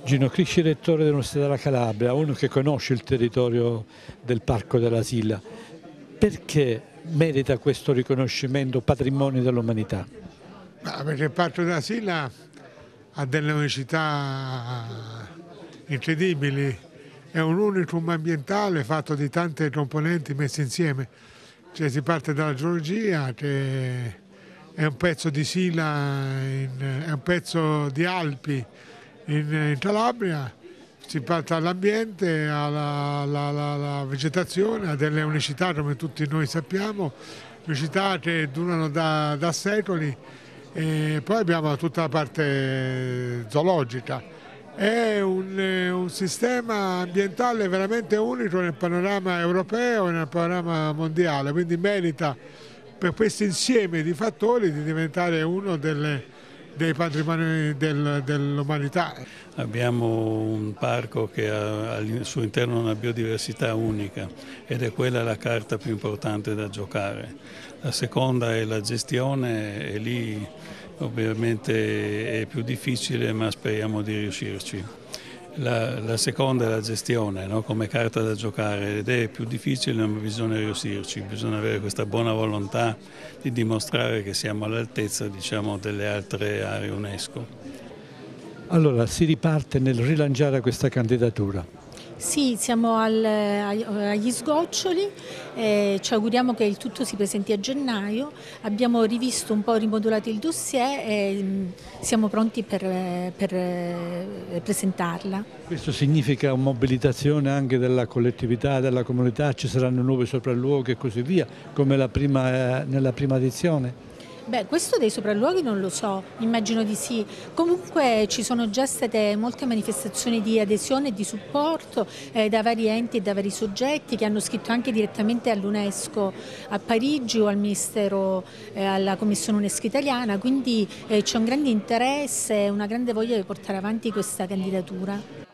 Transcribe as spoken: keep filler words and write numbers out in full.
Gino Crisci, rettore dell'Università della Calabria, uno che conosce il territorio del Parco della Silla, perché merita questo riconoscimento patrimonio dell'umanità? Perché il Parco della Silla ha delle unicità incredibili, è un unicum ambientale fatto di tante componenti messe insieme, cioè si parte dalla geologia che è un pezzo di Sila, in, è un pezzo di Alpi in, in Calabria, si parte dall'ambiente alla, alla, alla, alla vegetazione, a delle unicità come tutti noi sappiamo, unicità che durano da, da secoli, e poi abbiamo tutta la parte zoologica. È un, un sistema ambientale veramente unico nel panorama europeo e nel panorama mondiale, quindi merita per questo insieme di fattori di diventare uno delle, dei patrimoni del, dell'umanità. Abbiamo un parco che ha al suo interno una biodiversità unica ed è quella la carta più importante da giocare. La seconda è la gestione e lì ovviamente è più difficile, ma speriamo di riuscirci. La, la seconda è la gestione, no? Come carta da giocare, ed è più difficile, ma bisogna riuscirci, bisogna avere questa buona volontà di dimostrare che siamo all'altezza, diciamo, delle altre aree UNESCO. Allora si riparte nel rilanciare questa candidatura. Sì, siamo al, agli sgoccioli, eh, ci auguriamo che il tutto si presenti a gennaio, abbiamo rivisto un po', rimodulato il dossier e mh, siamo pronti per, per eh, presentarla. Questo significa una mobilitazione anche della collettività, della comunità, ci saranno nuovi sopralluoghi e così via, come la prima, eh, nella prima edizione? Beh, questo dei sopralluoghi non lo so, immagino di sì. Comunque ci sono già state molte manifestazioni di adesione e di supporto eh, da vari enti e da vari soggetti che hanno scritto anche direttamente all'UNESCO a Parigi o al Ministero, eh, alla Commissione UNESCO italiana, quindi eh, c'è un grande interesse e una grande voglia di portare avanti questa candidatura.